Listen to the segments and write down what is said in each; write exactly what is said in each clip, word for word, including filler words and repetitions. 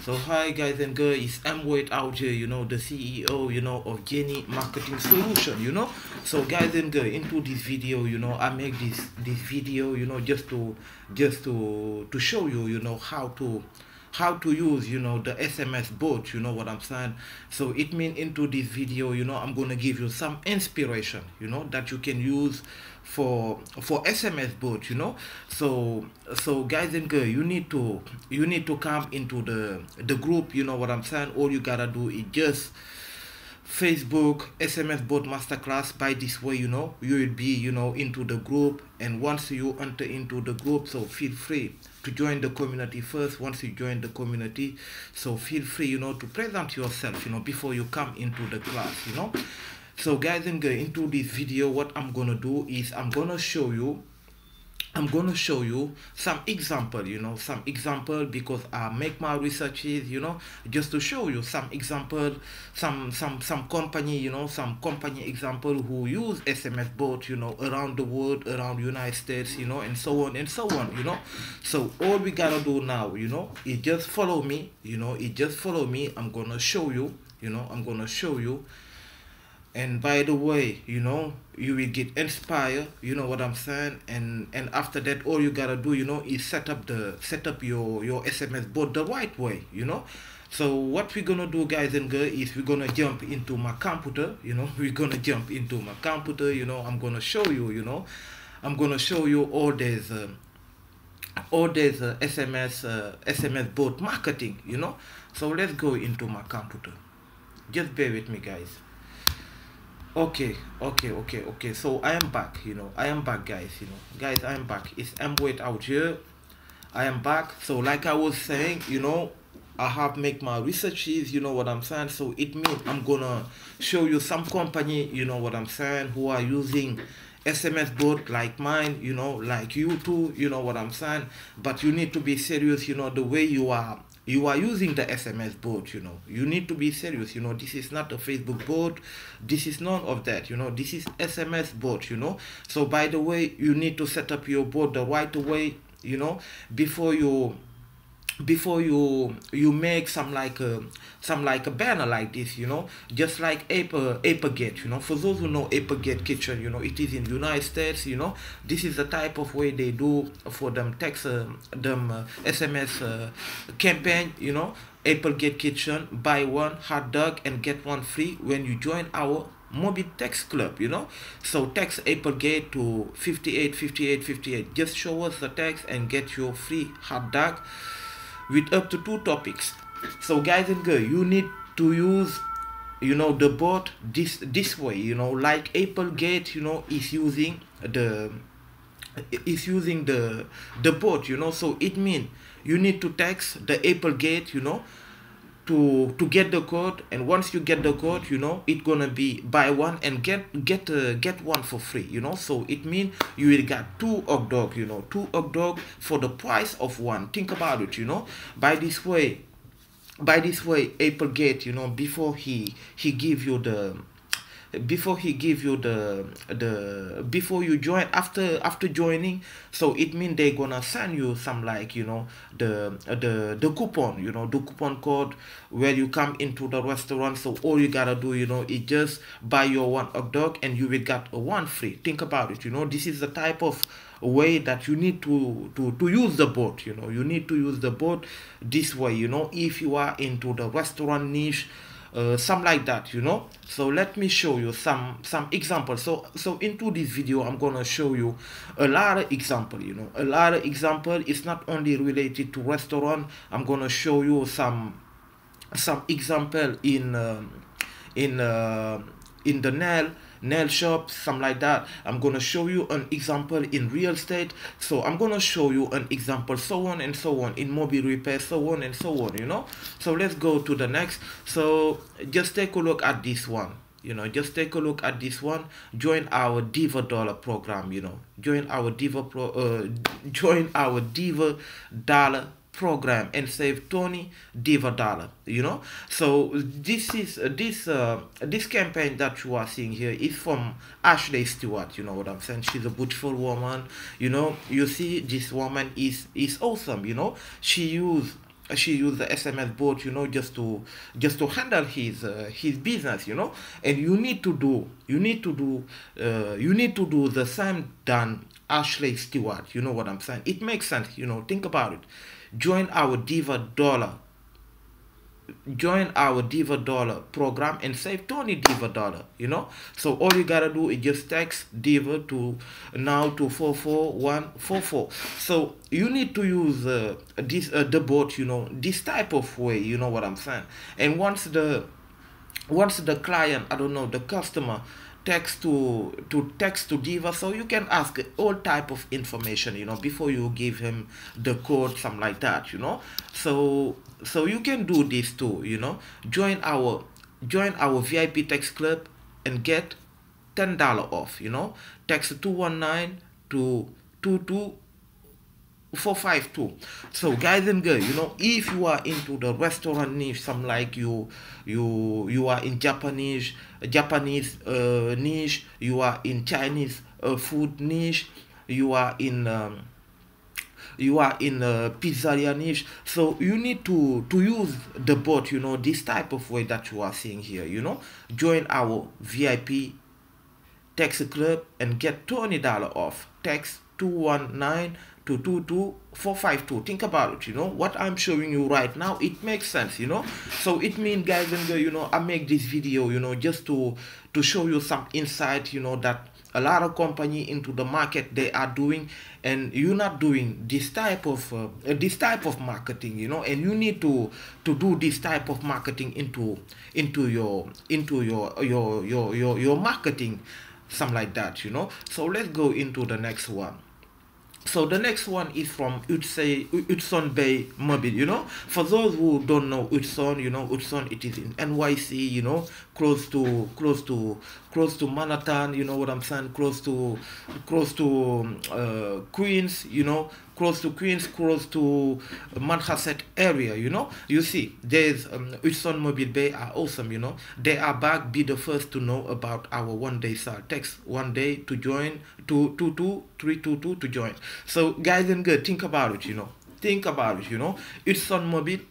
So hi guys and girls, I'm Wade out here, you know, the C E O, you know, of Genie Marketing Solution, you know. So guys and girls, into this video, you know, I make this this video, you know, just to just to to show you, you know, how to how to use, you know, the S M S bot, you know what I'm saying. So it means into this video, you know, I'm gonna give you some inspiration, you know, that you can use for for S M S bot, you know. So so guys and girls, you need to you need to come into the the group, you know what I'm saying. All you gotta do is just Facebook S M S bot masterclass. By this way, you know, you will be, you know, into the group, and once you enter into the group, so feel free to join the community first. Once you join the community, so feel free, you know, to present yourself, you know, before you come into the class, you know. So guys and girls, into this video, what I'm gonna do is I'm gonna show you I'm gonna show you some example, you know, some example, because I make my researches, you know, just to show you some example, some some some company, you know, some company example who use S M S bot, you know, around the world, around United States, you know, and so on and so on, you know. So all we gotta do now, you know, is just follow me, you know, it just follow me. I'm gonna show you, you know, I'm gonna show you. And by the way, you know, you will get inspired, you know what I'm saying. And and after that, all you gotta do, you know, is set up the set up your your S M S bot the right way, you know. So what we're gonna do, guys and girls, is we're gonna jump into my computer, you know. We're gonna jump into my computer, you know. I'm gonna show you, you know, I'm gonna show you all this uh, all this uh, S M S uh, S M S bot marketing, you know. So let's go into my computer. Just bear with me, guys. Okay, okay, okay, okay. So I am back, you know. I am back, guys, you know. Guys, I am back. It's Wade out here. I am back. So like I was saying, you know, I have make my researches, you know what I'm saying. So it means I'm gonna show you some company, you know what I'm saying, who are using S M S bot like mine, you know, like you too, you know what I'm saying. But you need to be serious, you know, the way you are you are using the S M S bot, you know. You need to be serious, you know. This is not a Facebook bot. This is none of that, you know. This is S M S bot, you know. So by the way, you need to set up your bot the right way, you know, before you before you you make some like a some like a banner like this, you know, just like Apple Applegate, you know. For those who know Applegate Kitchen, you know, it is in United States, you know. This is the type of way they do for them text uh, them uh, S M S uh, campaign, you know. Applegate Kitchen, buy one hot dog and get one free when you join our mobile text club, you know. So text Applegate to fifty-eight fifty-eight fifty-eight. Just show us the text and get your free hot dog with up to two topics. So guys and girls, you need to use, you know, the bot this this way, you know, like Applegate, you know, is using the is using the the bot, you know. So it means you need to text the Applegate, you know, to to get the code, and once you get the code, you know, it's gonna be buy one and get get uh, get one for free, you know. So it means you will get two hot dog, you know, two hot dog for the price of one. Think about it, you know. By this way, by this way, Applegate, you know, before he he give you the before he give you the the before you join, after after joining, so it means they gonna send you some, like, you know, the the the coupon, you know, the coupon code where you come into the restaurant. So all you gotta do, you know, is just buy your one hot dog and you will get a one free. Think about it, you know. This is the type of way that you need to to to use the bot, you know. You need to use the bot this way, you know, if you are into the restaurant niche, uh, some like that, you know. So let me show you some some examples. So so into this video, I'm gonna show you a lot of example, you know, a lot of example. It's not only related to restaurant. I'm gonna show you some some example in um, in uh, in the nail nail shop, some like that. I'm gonna show you an example in real estate. So I'm gonna show you an example, so on and so on, in mobile repair, so on and so on, you know. So let's go to the next. So just take a look at this one, you know. Just take a look at this one. Join our Diva Dollar program, you know. Join our Diva pro uh, join our Diva Dollar program and save twenty diva dollar, you know. So this is uh, this uh, this campaign that you are seeing here is from Ashley Stewart, you know what I'm saying. She's a beautiful woman, you know. You see, this woman is is awesome, you know. She used she used the S M S bot, you know, just to just to handle his uh, his business, you know. And you need to do you need to do uh, you need to do the same done Ashley Stewart. You know what I'm saying? It makes sense, you know. Think about it. Join our Diva Dollar. Join our Diva Dollar program and save twenty Diva Dollar, you know. So all you gotta do is just text Diva to now to four four one four four. So you need to use uh, this uh, the bot, you know, this type of way, you know what I'm saying. And once the once the client, I don't know, the customer text to to text to Diva, so you can ask all type of information, you know, before you give him the code, something like that, you know. So so you can do this too, you know. Join our join our V I P text club and get ten dollar off, you know. Text two one nine to two two four five two. So guys and girls, you know, if you are into the restaurant niche, some like you you you are in Japanese Japanese uh, niche, you are in Chinese uh, food niche, you are in um, you are in a pizzeria niche, so you need to to use the bot, you know, this type of way that you are seeing here, you know. Join our V I P text club and get twenty dollar off. Text two one nine to two two four five two. Think about it, you know. What I'm showing you right now, it makes sense, you know. So it means, guys and girls, you know, I make this video, you know, just to to show you some insight, you know, that a lot of company into the market they are doing, and you're not doing this type of uh, this type of marketing, you know. And you need to to do this type of marketing into into your into your your your your, your marketing, something like that, you know. So let's go into the next one. So the next one is from Hudson Bay Mobile, you know. For those who don't know Hudson, you know, Hudson, it is in N Y C, you know, close to close to close to Manhattan, you know what I'm saying, close to close to uh, Queens, you know, close to Queens, close to Manhasset area, you know. You see, there's um, Hudson Mobile Bay are awesome, you know. They are back. Be the first to know about our one day sale. Text one day to join, two two two three two two to join. So guys and girls, think about it, you know. Think about it, you know. Hudson Mobile,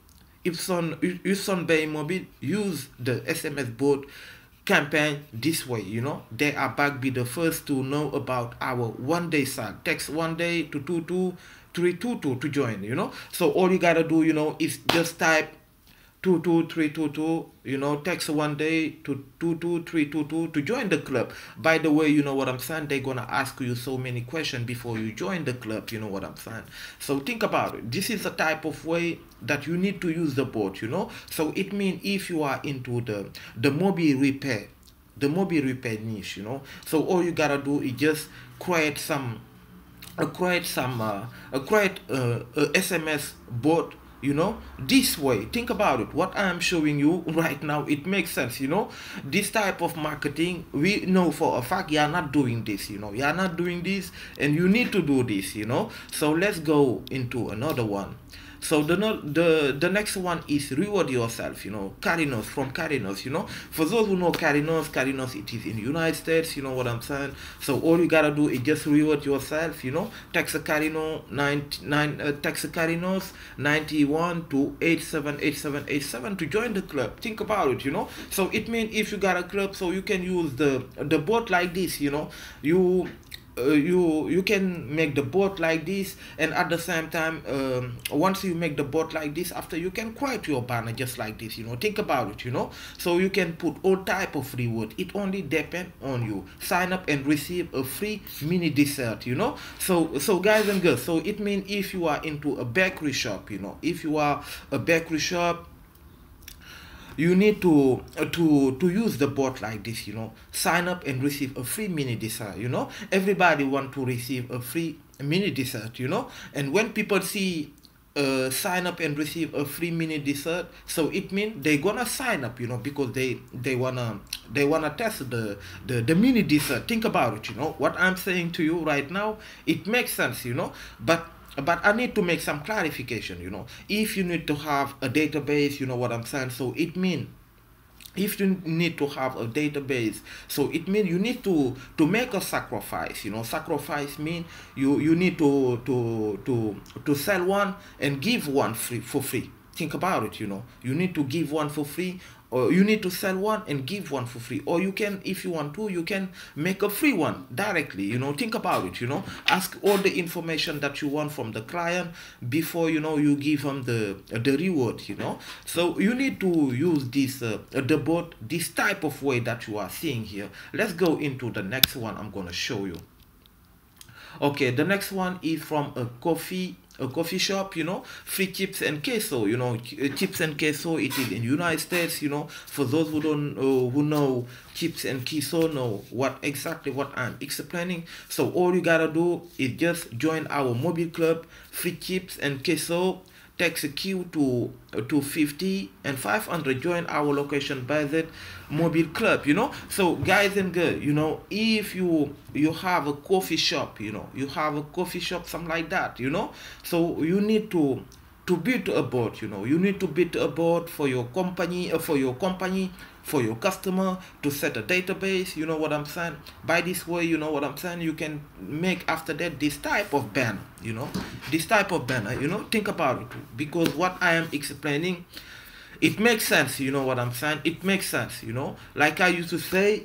Hudson Hudson Bay Mobile use the S M S bot campaign this way, you know. They are back. Be the first to know about our one day sale. Text one day to two two three two two to join, you know. So all you gotta do, you know, is just type two two three two two, you know, text one day to two two three two two to join the club. By the way, you know what I'm saying, they're gonna ask you so many questions before you join the club, you know what I'm saying. So think about it. This is the type of way that you need to use the bot, you know. So it means if you are into the the mobile repair the mobile repair niche, you know, so all you gotta do is just create some uh, create some uh, uh, create uh, a S M S bot, you know, this way. Think about it. What I'm showing you right now, it makes sense, you know. This type of marketing, we know for a fact you are not doing this, you know. You are not doing this, and you need to do this, you know. So let's go into another one. So the the the next one is reward yourself, you know. Carinos, from Carinos, you know. For those who know Carinos, Carinos, it is in the United States, you know what I'm saying. So all you gotta do is just reward yourself, you know. Text Carino nine nine uh, text Carinos ninety one to eight seven eight seven eight seven to join the club. Think about it, you know. So it means if you got a club, so you can use the the bot like this, you know. You Uh, you you can make the bot like this, and at the same time, um, once you make the bot like this, after you can create your banner just like this, you know. Think about it, you know. So you can put all type of reward. It only depends on you. Sign up and receive a free mini dessert, you know. So so guys and girls, so it means if you are into a bakery shop, you know, if you are a bakery shop, you need to uh, to to use the bot like this, you know. Sign up and receive a free mini dessert, you know. Everybody want to receive a free mini dessert, you know. And when people see uh, sign up and receive a free mini dessert, so it means they gonna sign up, you know, because they they wanna they wanna test the the the mini dessert. Think about it, you know. What I'm saying to you right now, it makes sense, you know. But But I need to make some clarification, you know. If you need to have a database, you know what I'm saying, so it means if you need to have a database, so it means you need to to make a sacrifice, you know. Sacrifice means you you need to to to to sell one and give one free for free. Think about it, you know. You need to give one for free, or you need to sell one and give one for free, or you can, if you want to, you can make a free one directly, you know. Think about it, you know. Ask all the information that you want from the client before, you know, you give them the the reward, you know. So you need to use this uh, the bot, this type of way that you are seeing here. Let's go into the next one I'm gonna show you. Okay, the next one is from a coffee a coffee shop, you know. Free chips and queso, you know. Chips and queso, it is in United States, you know. For those who don't uh, who know chips and queso, know what exactly what I'm explaining. So all you gotta do is just join our mobile club. Free chips and queso takes a queue to uh, two fifty and five hundred. Join our location based mobile club, you know. So guys and girls, you know, if you you have a coffee shop, you know, you have a coffee shop, something like that, you know. So you need to to build a bot, you know. You need to build a bot for your company, uh, for your company, for your customer, to set a database, you know what I'm saying. By this way, you know what I'm saying, you can make after that this type of banner, you know, this type of banner, you know. Think about it, because what I am explaining, it makes sense, you know what I'm saying. It makes sense, you know. Like I used to say,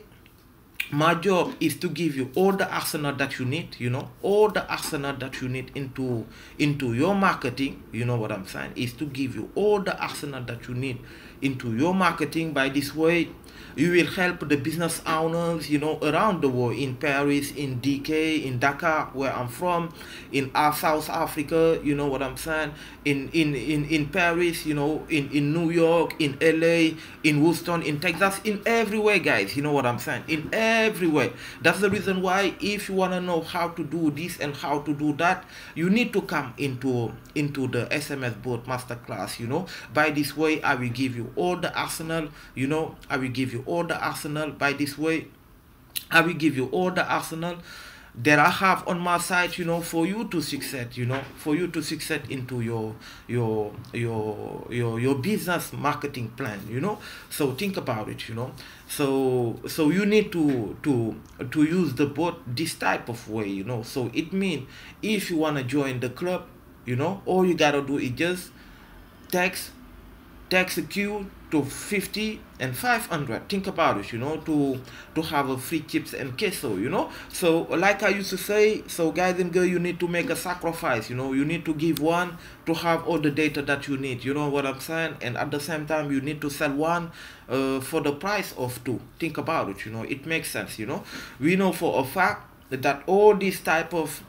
my job is to give you all the arsenal that you need, you know, all the arsenal that you need into into your marketing, you know what I'm saying, is to give you all the arsenal that you need into your marketing. By this way, you will help the business owners, you know, around the world, in Paris, in D K, in Dakar, where I'm from, in uh, South Africa, you know what I'm saying, in in in in Paris, you know, in in New York, in L A, in Houston, in Texas, in everywhere, guys, you know what I'm saying, in everywhere. That's the reason why, if you want to know how to do this and how to do that, you need to come into into the S M S bot masterclass, you know. By this way, I will give you all the arsenal, you know. I will give you all the arsenal. By this way, I will give you all the arsenal that I have on my side, you know, for you to succeed, you know, for you to succeed into your your your your your business marketing plan, you know. So think about it, you know. So so you need to to to use the bot this type of way, you know. So it means, if you want to join the club, you know, all you gotta do is just text text a queue to fifty and five hundred. Think about it, you know, to to have a free chips and queso, you know. So like I used to say, so guys and girls, you need to make a sacrifice, you know. You need to give one to have all the data that you need, you know what I'm saying. And at the same time, you need to sell one uh, for the price of two. Think about it, you know. It makes sense, you know. We know for a fact that all these type of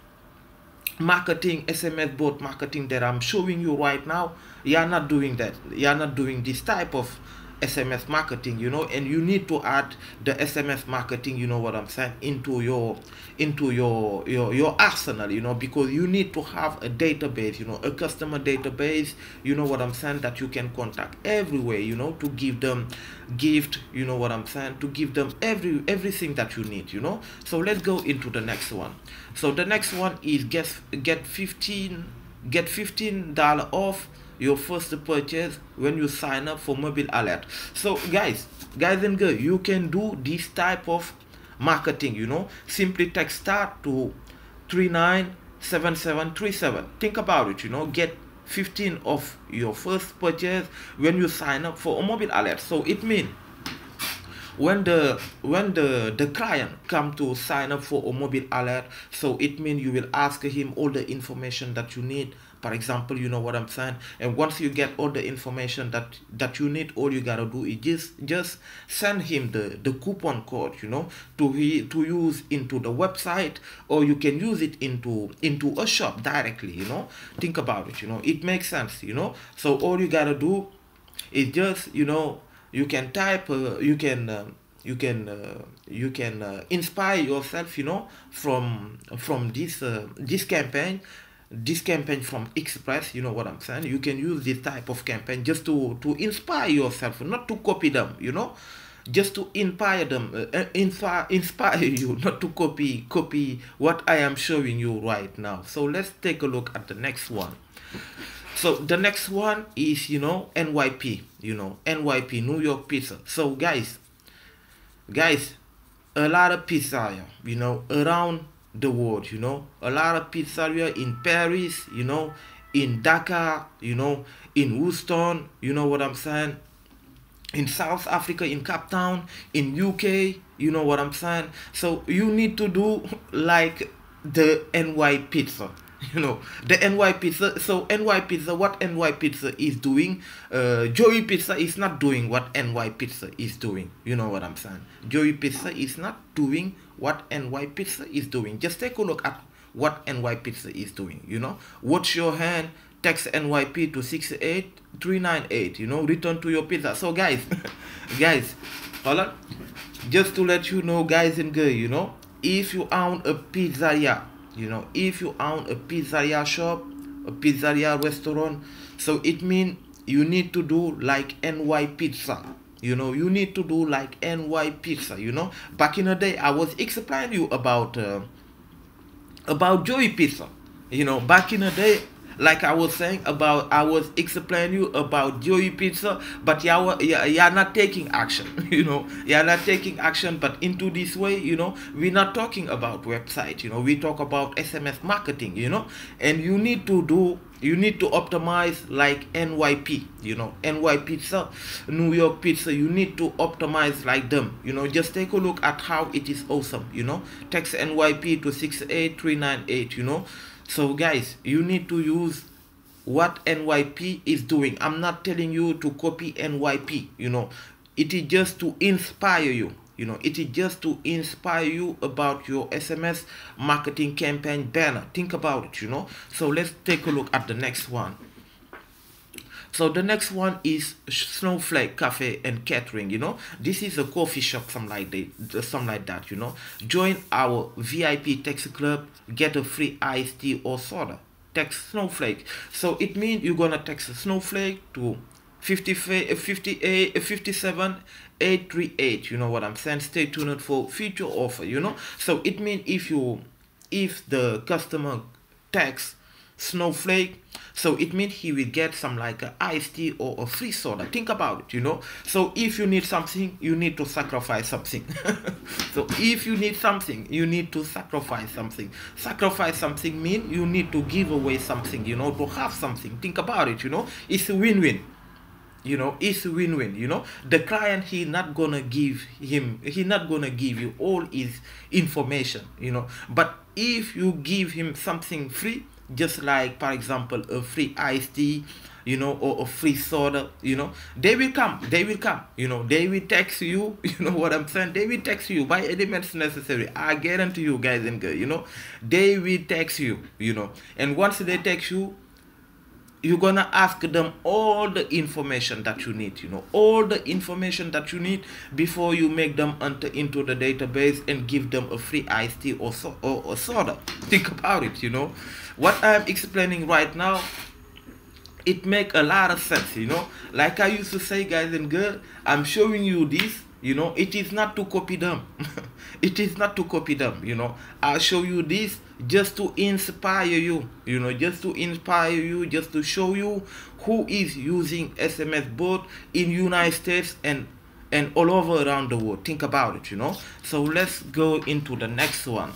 marketing, S M S bot marketing that I'm showing you right now, you are not doing that. You are not doing this type of S M S marketing, you know. And you need to add the S M S marketing, you know what I'm saying, into your into your your your arsenal, you know, because you need to have a database, you know, a customer database, you know what I'm saying, that you can contact everywhere, you know, to give them gift, you know what I'm saying, to give them every everything that you need, you know. So let's go into the next one. So the next one is get get fifteen get fifteen dollar off your first purchase when you sign up for mobile alert. So guys guys and girls, you can do this type of marketing, you know. Simply text start to three nine seven seven three seven. Think about it, you know. Get fifteen of your first purchase when you sign up for a mobile alert. So it means, when the when the the client come to sign up for a mobile alert, so it means you will ask him all the information that you need. For example, you know what I'm saying. And once you get all the information that that you need, all you gotta do is just just send him the the coupon code, you know, to he to use into the website, or you can use it into into a shop directly, you know. Think about it, you know. It makes sense, you know. So all you gotta do is just, you know, you can type uh, you can uh, you can uh, you can uh, inspire yourself, you know, from from this uh, this campaign this campaign from Express, you know what I'm saying. You can use this type of campaign just to to inspire yourself, not to copy them, you know, just to inspire them, uh, inspire inspire you, not to copy copy what I am showing you right now. So let's take a look at the next one. So the next one is, you know, N Y P, you know, N Y P, New York pizza. So guys, guys, a lot of pizzeria, you know, around the world, you know, a lot of pizzeria in Paris, you know, in Dakar, you know, in Houston, you know what I'm saying, in South Africa, in Cape Town, in U K, you know what I'm saying. So you need to do like the N Y Pizza, you know, the N Y Pizza. So N Y Pizza, what N Y Pizza is doing, uh, Joey Pizza is not doing what N Y Pizza is doing. You know what I'm saying. Joey Pizza is not doing what N Y Pizza is doing. Just take a look at what N Y Pizza is doing. You know, watch your hand. Text N Y P to six eight three nine eight, you know, return to your pizza. So guys, guys, hold on. Just to let you know, guys and girls, you know, if you own a pizzeria, you know, if you own a pizzeria shop, a pizzeria restaurant, so it means you need to do like N Y Pizza. You know, you need to do like N Y Pizza, you know. Back in the day, I was explaining you about, uh, about Joey Pizza. You know, back in the day, like I was saying about, I was explaining you about Joey Pizza, but y'all, you're not taking action, you know, you're not taking action, but into this way, you know, we're not talking about website, you know, we talk about S M S marketing, you know, and you need to do, you need to optimize like N Y P, you know, N Y Pizza, New York Pizza, you need to optimize like them, you know, just take a look at how it is awesome, you know, text N Y P to six eight three nine eight, you know. So guys, you need to use what N Y P is doing. I'm not telling you to copy N Y P, you know. It is just to inspire you, you know. It is just to inspire you about your S M S marketing campaign banner. Think about it, you know. So let's take a look at the next one. So the next one is Snowflake Cafe and Catering, you know. This is a coffee shop, something like that, something like that, you know. Join our V I P text club, get a free iced tea or soda. Text Snowflake. So it means you're gonna text Snowflake to fifty-eight, fifty-seven, eight three eight. You know what I'm saying? Stay tuned for future offer, you know. So it means if you, if the customer texts Snowflake, so it means he will get some like a iced tea or a free soda. Think about it, you know. So if you need something, you need to sacrifice something. So if you need something, you need to sacrifice something. Sacrifice something means you need to give away something, you know, to have something. Think about it, you know. It's a win-win. You know, it's a win-win, you know. The client, he not gonna give him, he not gonna give you all his information, you know. But if you give him something free, just like, for example, a free iced tea, you know, or a free soda, you know, they will come, they will come, you know, they will text you, you know what I'm saying, they will text you by any means necessary. I guarantee you, guys and girls, you know, they will text you, you know, and once they text you, you're gonna ask them all the information that you need, you know, all the information that you need before you make them enter into the database and give them a free iced tea or, so, or, or soda. Think about it, you know. What I'm explaining right now, it make a lot of sense, you know. Like I used to say, guys and girls, I'm showing you this, you know, it is not to copy them. It is not to copy them, you know. I'll show you this just to inspire you, you know, just to inspire you, just to show you who is using S M S both in United States and and all over around the world. Think about it, you know. So let's go into the next one.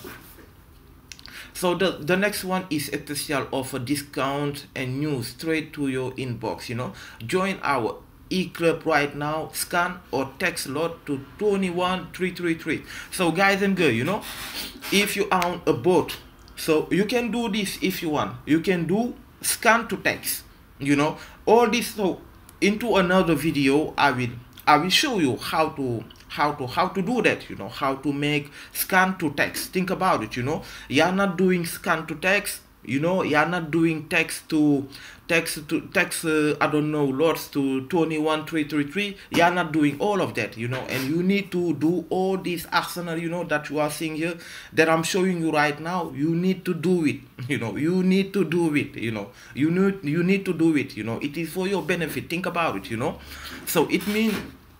So the, the next one is a special offer, discount and news straight to your inbox, you know. Join our e-club right now, scan or text lot to two one three three three. So guys and girls, you know, if you own a boat, so you can do this if you want. You can do scan to text, you know, all this. So into another video, I will I will show you how to how to how to do that, you know, how to make scan to text. Think about it, you know. You're not doing scan to text, you know, you're not doing text to text to text uh, I don't know, lots to two one three three three. You're not doing all of that, you know, and you need to do all this arsenal, you know, that you are seeing here, that I'm showing you right now. You need to do it, you know, you need to do it, you know, you need you need to do it, you know. It is for your benefit. Think about it, you know. So it means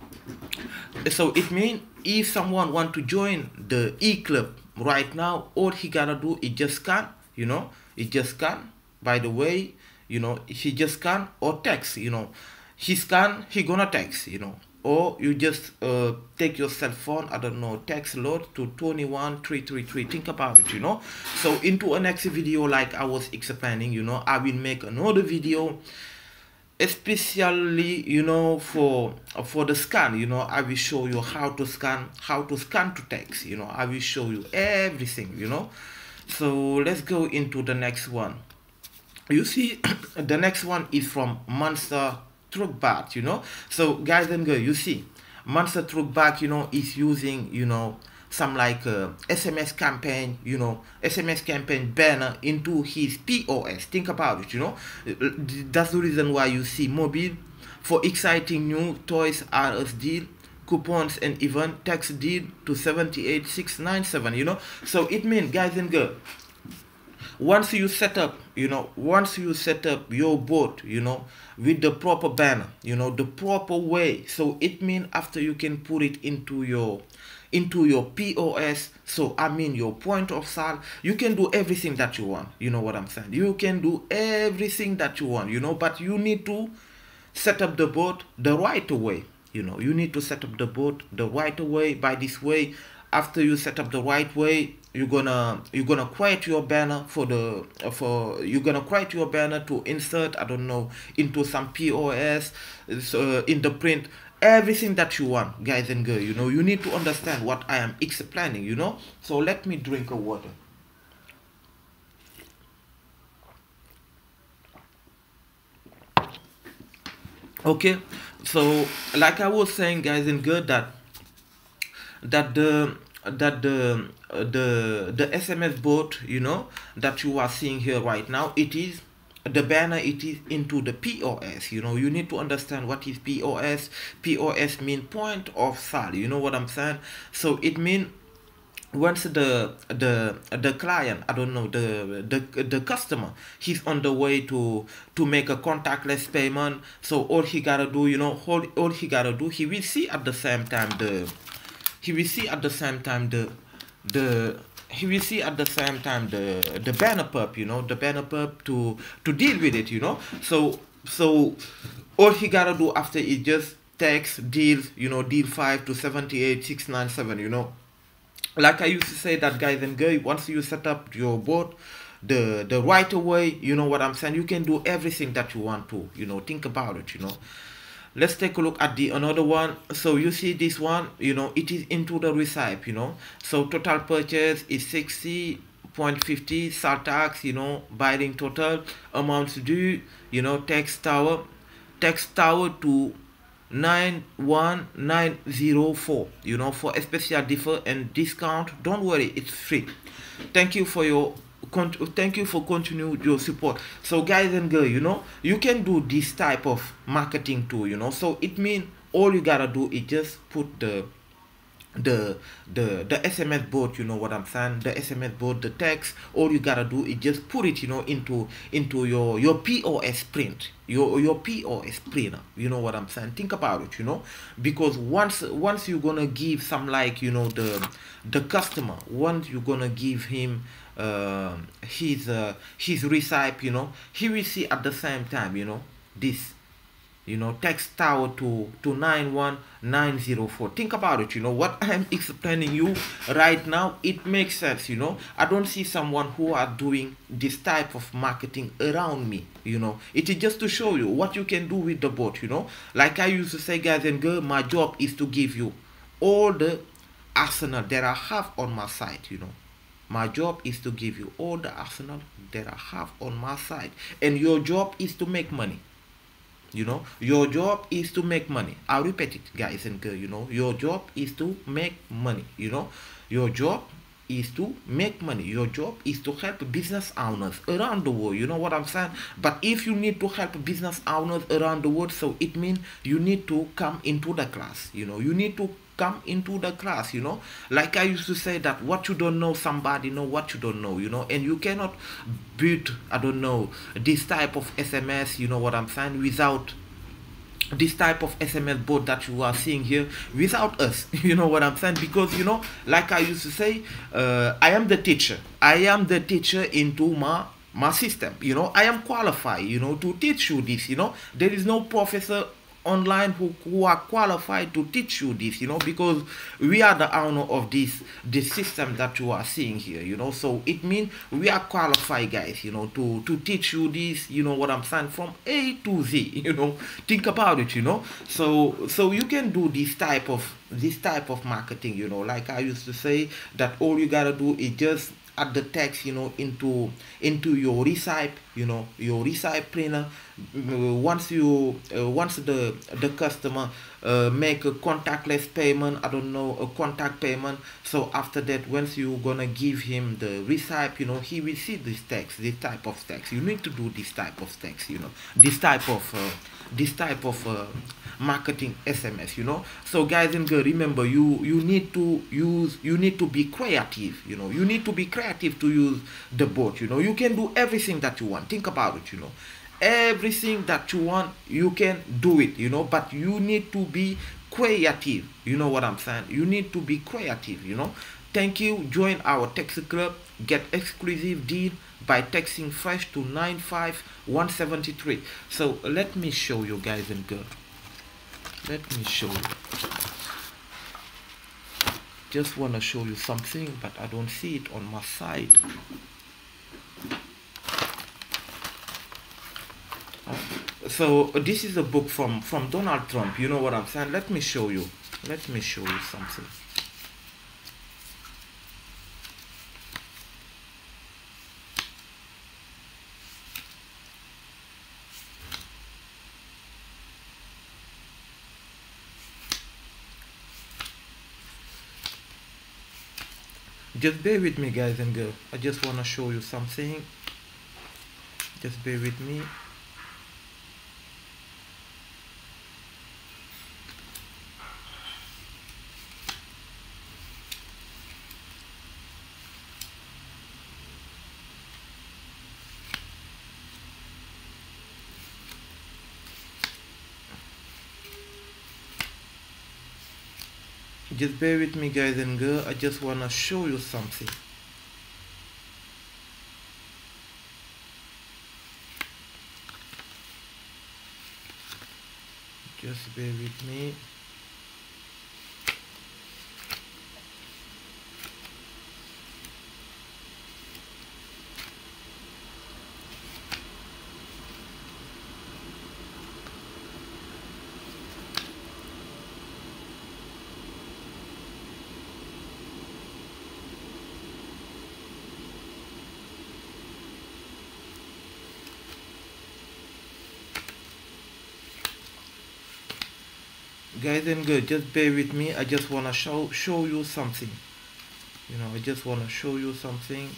so it means if someone want to join the e-club right now, all he gotta do is just scan, you know, it just scan. By the way, you know, he just scan or text, you know, he scan, he gonna text, you know, or you just uh, take your cell phone, I don't know, text load to twenty-one three three three. Think about it, you know. So into a next video, like I was explaining, you know, I will make another video especially, you know, for for the scan. You know, I will show you how to scan, how to scan to text. You know, I will show you everything, you know. So let's go into the next one. You see, the next one is from Monster Truck Bat, you know. So guys and girls, you see, Monster Truck Bat, you know, is using, you know, some like uh, S M S campaign, you know, S M S campaign banner into his P O S. Think about it, you know. That's the reason why you see mobile for exciting new Toys R Us deal, coupons and even text deal to seventy-eight six ninety-seven, you know. So it means, guys and girls, once you set up, you know, once you set up your bot, you know, with the proper banner, you know, the proper way, so it means after you can put it into your into your P O S, so I mean your point of sale, you can do everything that you want. You know what I'm saying? You can do everything that you want, you know, but you need to set up the bot the right way. You know, you need to set up the bot the right way. By this way, after you set up the right way, you're gonna you're gonna create your banner for the uh, for you're gonna create your banner to insert, I don't know, into some P O S, uh, in the print, everything that you want, guys and girls. You know, you need to understand what I am explaining, you know. So let me drink a water. Okay, so like I was saying, guys and girls, that that the that the uh, the the S M S bot, you know, that you are seeing here right now, it is the banner, it is into the P O S. You know, you need to understand what is P O S. P O S mean point of sale, you know what I'm saying? So it means once the the the client, I don't know, the the the customer, he's on the way to to make a contactless payment, so all he gotta do, you know, all, all he gotta do, he will see at the same time the he will see at the same time the the he will see at the same time the the banner pub, you know, the banner pub to to deal with it, you know. So so all he gotta do after is just text deals, you know, deal five to seventy-eight six ninety-seven, you know. Like I used to say that, guys and girls, once you set up your bot the the right way, you know what I'm saying, you can do everything that you want to, you know. Think about it, you know. Let's take a look at the another one. So you see this one, you know, it is into the recipe, you know. So total purchase is sixty point five zero, salt tax, you know, buying total, amounts due, you know, tax tower, tax tower to nine one nine zero four, you know, for a special differ and discount. Don't worry, it's free. Thank you for your thank you for continue your support. So guys and girls, you know, you can do this type of marketing too, you know. So it means all you gotta do is just put the the the the S M S bot, you know what I'm saying, the S M S bot, the text, all you gotta do is just put it, you know, into into your your P O S print, your your P O S printer, you know what I'm saying. Think about it, you know, because once once you're gonna give some, like, you know, the the customer, once you're gonna give him uh his uh his recipe, you know, he will see at the same time, you know, this, you know, text tower to to nine one nine zero four. Think about it, you know, what I'm explaining you right now, it makes sense, you know. I don't see someone who are doing this type of marketing around me, you know. It is just to show you what you can do with the bot, you know. Like I used to say, guys and girls, my job is to give you all the arsenal that I have on my site, you know. My job is to give you all the arsenal that I have on my site, and your job is to make money. You know, your job is to make money. I'll repeat it, guys and girls, you know, your job is to make money, you know. Your job is to make money. Your job is to help business owners around the world, you know what I'm saying. But if you need to help business owners around the world, so it means you need to come into the class, you know. You need to come into the class, you know. Like I used to say that what you don't know, somebody know what you don't know, you know. And you cannot build, I don't know, this type of S M S, you know what I'm saying, without this type of S M S bot that you are seeing here, without us, you know what I'm saying. Because, you know, like I used to say, uh, I am the teacher. I am the teacher into my my system, you know. I am qualified, you know, to teach you this, you know. There is no professor online who, who are qualified to teach you this, you know, because we are the owner of this this system that you are seeing here, you know. So it means we are qualified guys, you know, to to teach you this, you know what I'm saying, from A to Z, you know. Think about it, you know. So so you can do this type of this type of marketing, you know. Like I used to say, that all you gotta do is just add the text, you know, into into your recipe, you know, your recipe planner. Uh, once you uh, once the the customer uh, make a contactless payment, I don't know, a contact payment. So after that, once you gonna give him the recipe, you know, he will see this text, this type of text. You need to do this type of text, you know, this type of uh, this type of uh, marketing S M S, you know. So guys and girls, remember, you you need to use you need to be creative, you know. You need to be creative to use the bot, you know. You can do everything that you want. Think about it, you know. Everything that you want, you can do it, you know. But you need to be creative, you know what I'm saying. You need to be creative, you know. Thank you. Join our text club. Get exclusive deal by texting fresh to nine five one seven three. So let me show you guys and girls. Let me show you. Just want to show you something, but I don't see it on my side. So this is a book from from Donald Trump, you know what I'm saying. Let me show you. Let me show you something. Just bear with me guys and girls. I just want to show you something. Just bear with me. Just bear with me guys and girls. I just want to show you something. Just bear with me. Guys and girls, just bear with me. I just want to show show you something. You know, I just want to show you something.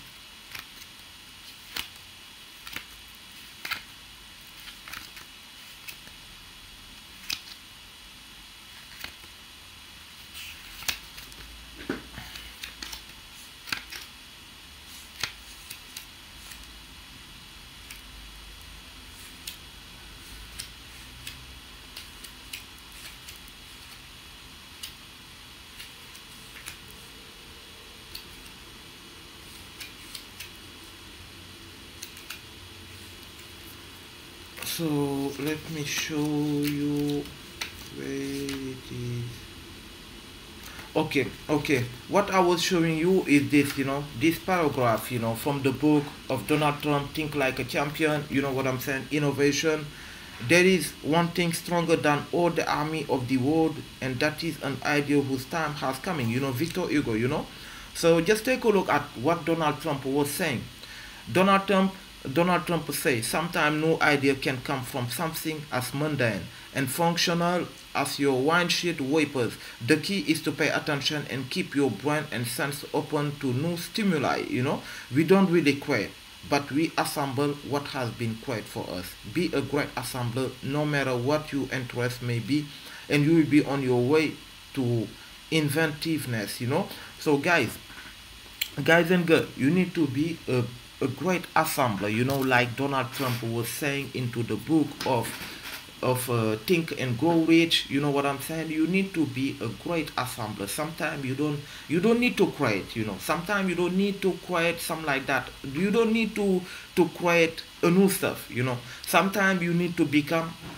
So let me show you where it is. Okay, okay. What I was showing you is this, you know, this paragraph, you know, from the book of Donald Trump, Think Like a Champion. You know what I'm saying? Innovation. There is one thing stronger than all the army of the world, and that is an idea whose time has coming. You know, Victor Hugo, you know. So just take a look at what Donald Trump was saying. Donald Trump Donald Trump says, sometimes no idea can come from something as mundane and functional as your windshield wipers. The key is to pay attention and keep your brain and sense open to new stimuli, you know. We don't really create, but we assemble what has been created for us. Be a great assembler no matter what your interest may be, and you will be on your way to inventiveness, you know. So guys, guys and girls, you need to be a a great assembler, you know, like Donald Trump was saying into the book of of uh, Think and Grow Rich. You know what I'm saying? You need to be a great assembler. Sometimes you don't you don't need to create, you know. Sometimes you don't need to create something like that. You don't need to to create a new stuff, you know. Sometimes you need to become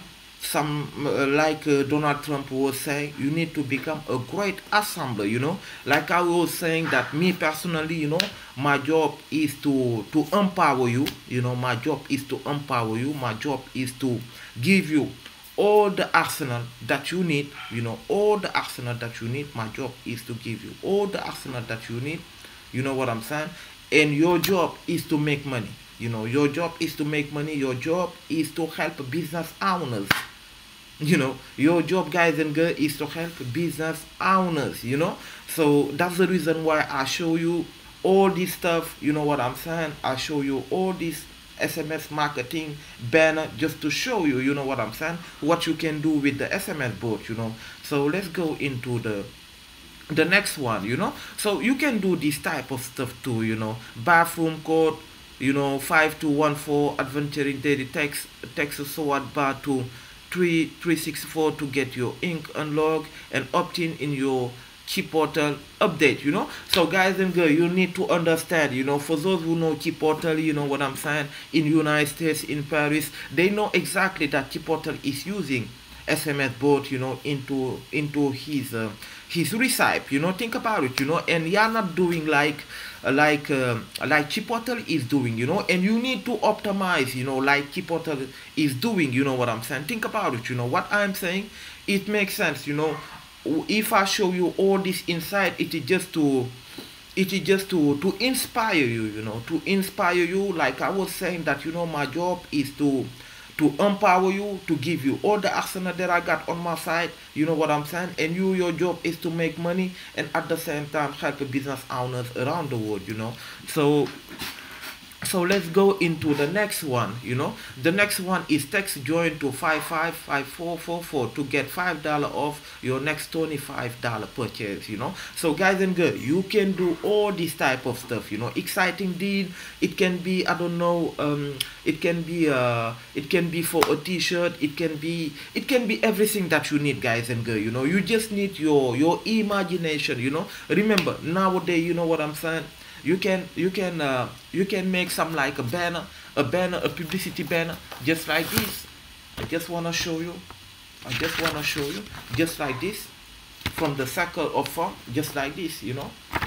some uh, like uh, Donald Trump was saying, you need to become a great assembler, you know. Like I was saying that me personally, you know, my job is to to empower you, you know. My job is to empower you. My job is to give you all the arsenal that you need, you know, all the arsenal that you need. My job is to give you all the arsenal that you need, you know what I'm saying. And your job is to make money, you know. Your job is to make money. Your job is to help business owners, you know. Your job, guys and girls, is to help business owners, you know. So that's the reason why I show you all this stuff, you know what I'm saying. I show you all this S M S marketing banner just to show you, you know what I'm saying, what you can do with the S M S bot, you know. So let's go into the the next one, you know. So you can do this type of stuff too, you know. Bathroom code, you know, five two one four adventuring daily text text forward bar to three three six four to get your ink unlocked and opt-in in your key portal update, you know. So guys and girls, you need to understand, you know, for those who know key portal, you know what I'm saying, in United States, in Paris, they know exactly that key portal is using S M S bot, you know, into into his uh, his recipe, you know. Think about it, you know. And you're not doing like uh, like uh, like Chipotle is doing, you know. And you need to optimize, you know, like Chipotle is doing, you know what I'm saying. Think about it, you know. What I'm saying, it makes sense, you know. If I show you all this inside, it is just to it is just to to inspire you, you know, to inspire you. Like I was saying that, you know, my job is to to empower you, to give you all the arsenal that I got on my side, you know what I'm saying. And you, your job is to make money and at the same time help business owners around the world, you know. So so let's go into the next one, you know. The next one is text join to five five five four four four to get five dollars off your next twenty-five dollar purchase, you know. So guys and girls, you can do all this type of stuff, you know. Exciting deal. It can be, I don't know, um it can be uh it can be for a t-shirt, it can be it can be everything that you need, guys and girls, you know. You just need your your imagination, you know. Remember, nowadays, you know what I'm saying, you can you can uh, you can make some like a banner a banner a publicity banner just like this. I just want to show you I just want to show you just like this, from the circle of fun, just like this, you know,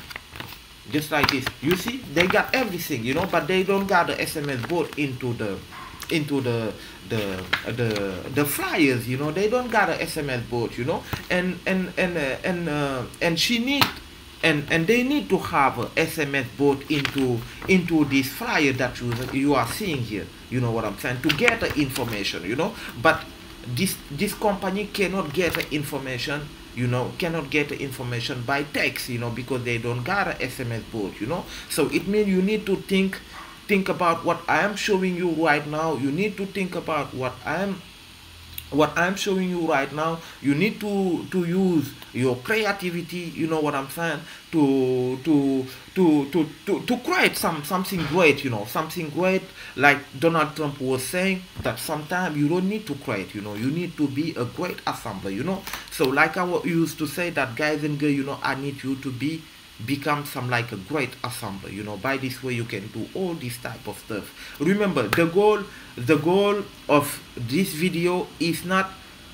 just like this. You see, they got everything, you know, but they don't got the S M S bot into the into the the the the flyers, you know. They don't got a S M S bot, you know. And and and uh, and uh, and she need and and they need to have a S M S bot into into this flyer that you you are seeing here, you know what I'm saying, to get the information, you know. But this this company cannot get the information, you know, cannot get the information by text, you know, because they don't got a S M S bot, you know. So it means you need to think think about what I am showing you right now. You need to think about what I am what I'm showing you right now. You need to to use your creativity, you know what I'm saying, to to to to to, to create some something great, you know, something great. Like Donald Trump was saying that sometimes you don't need to create, you know, you need to be a great assembler, you know. So like I used to say that, guys and girls, you know, I need you to be become some like a great assembler, you know. By this way you can do all this type of stuff. Remember, the goal the goal of this video is not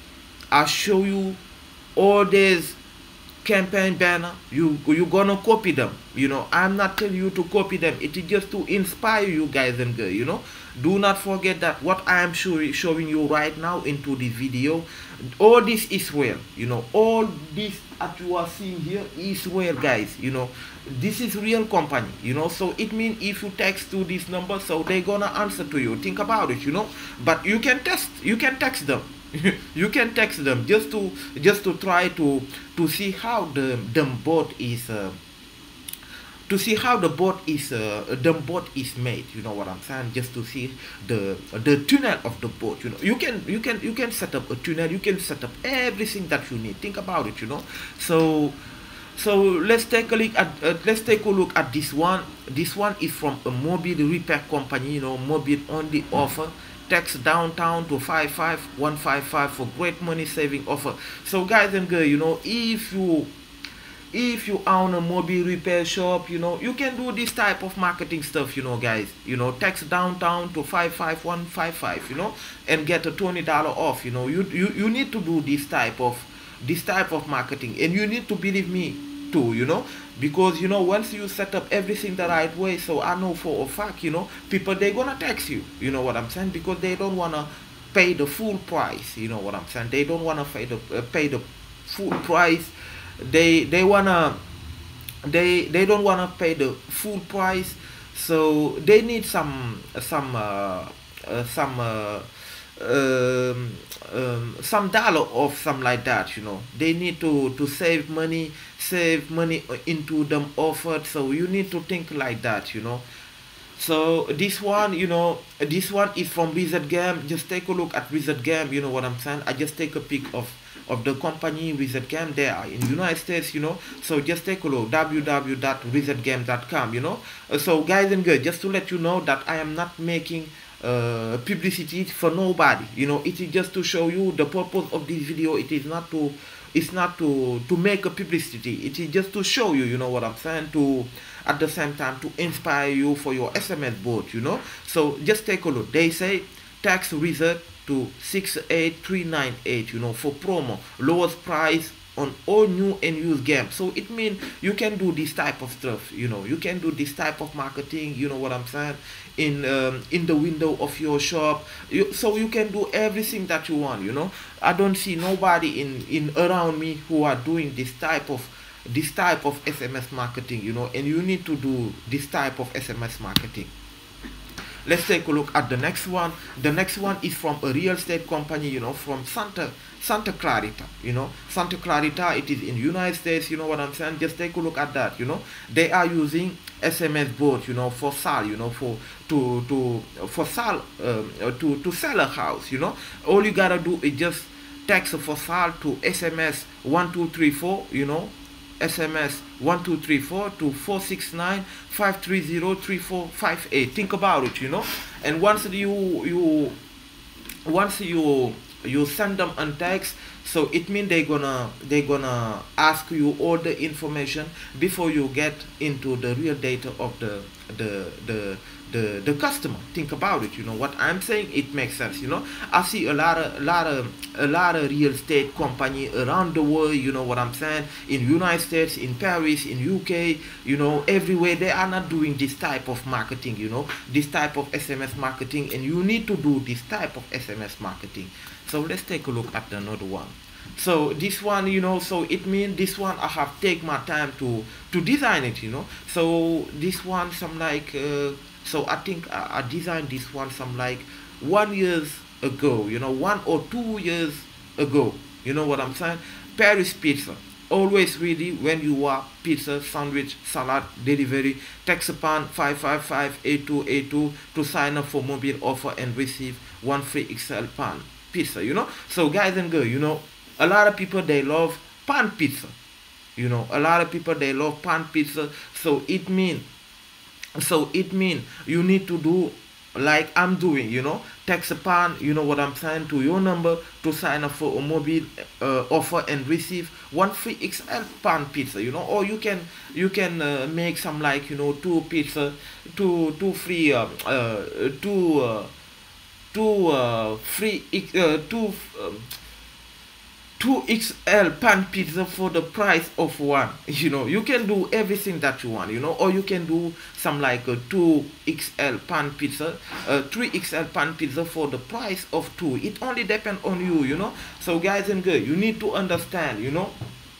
I show you all these campaign banner, you you gonna copy them, you know. I'm not telling you to copy them. It is just to inspire you, guys and girls, you know. Do not forget that what I am show, showing you right now into this video, all this is real, you know. All this that you are seeing here is real, guys, you know. This is real company, you know. So it means if you text to this number, so they gonna answer to you. Think about it, you know. But you can text you can text them you can text them just to just to try to to see how the the bot is uh, to see how the bot is uh, the bot is made, you know what I'm saying, just to see the the tunnel of the bot, you know. You can you can you can set up a tunnel, you can set up everything that you need. Think about it, you know. So so let's take a look at uh, let's take a look at this one. This one is from a mobile repair company, you know, mobile only offer. Text downtown to five five one five five for great money saving offer. So guys and girls, you know, if you if you own a mobile repair shop, you know, you can do this type of marketing stuff, you know, guys. You know, text downtown to five five one five five, you know, and get a twenty dollar off. You know, you you you need to do this type of this type of marketing, and you need to believe me too, you know, because you know once you set up everything the right way, so I know for a fact, you know, people they gonna text you, you know what I'm saying, because they don't wanna pay the full price, you know what I'm saying, they don't wanna pay the uh, pay the full price, they they wanna they they don't wanna pay the full price, so they need some some uh, uh, some uh, um, um, some dollar of some like that, you know, they need to to save money save money into them offered, so you need to think like that, you know. So this one, you know, this one is from Wizard Game. Just take a look at Wizard Game, you know what I'm saying. I just take a pic of of the company Wizard Game. They are in United States, you know, so just take a look, w w w dot wizard game dot com, you know. Uh, so guys and girls, just to let you know that I am not making uh, publicity for nobody, you know. It is just to show you the purpose of this video. It is not to it's not to to make a publicity, it is just to show you, you know what I'm saying, to at the same time to inspire you for your S M S board, you know. So just take a look, they say tax wizard to six eight three nine eight, you know, for promo, lowest price on all new and used games. So it means you can do this type of stuff, you know, you can do this type of marketing, you know what I'm saying, in um, in the window of your shop, you, so you can do everything that you want, you know. I don't see nobody in in around me who are doing this type of this type of S M S marketing, you know, and you need to do this type of S M S marketing. Let's take a look at the next one. The next one is from a real estate company, you know, from Santa Santa Clarita, you know, Santa Clarita. It is in United States, you know what I'm saying. Just take a look at that, you know. They are using S M S board, you know, for sale, you know, for to to for sale um, to to sell a house, you know. All you gotta do is just text for sale to S M S one two three four, you know. S M S one two three four to four six nine five three zero three four five eight. Think about it, you know. And once you you once you you send them a text, so it means they gonna they gonna ask you all the information before you get into the real data of the the the the the customer. Think about it, you know what I'm saying, it makes sense, you know. I see a lot of a lot of a lot of real estate company around the world, you know what I'm saying, in United States, in Paris, in U K, you know, everywhere. They are not doing this type of marketing, you know, this type of S M S marketing, and you need to do this type of S M S marketing. So let's take a look at another one. So this one, you know, so it means this one I have take my time to to design it, you know. So this one some like uh, so I think I, I designed this one some like one years ago, you know, one or two years ago, you know what I'm saying. Paris pizza, always ready when you are pizza, sandwich, salad, delivery. Text upon five five five eight two eight two to sign up for mobile offer and receive one free X L pan pizza, you know. So guys and girls, you know, a lot of people they love pan pizza, you know, a lot of people they love pan pizza. So it mean so it mean you need to do like I'm doing, you know, text a pan, you know what I'm saying, to your number to sign up for a mobile uh, offer and receive one free X L pan pizza, you know. Or you can you can uh, make some like, you know, two pizza, two two free uh, uh two uh, two uh, free uh, two um, two X L pan pizza for the price of one, you know. You can do everything that you want, you know. Or you can do some like a two X L pan pizza, uh, three X L pan pizza for the price of two. It only depends on you, you know. So guys and girls, you need to understand, you know,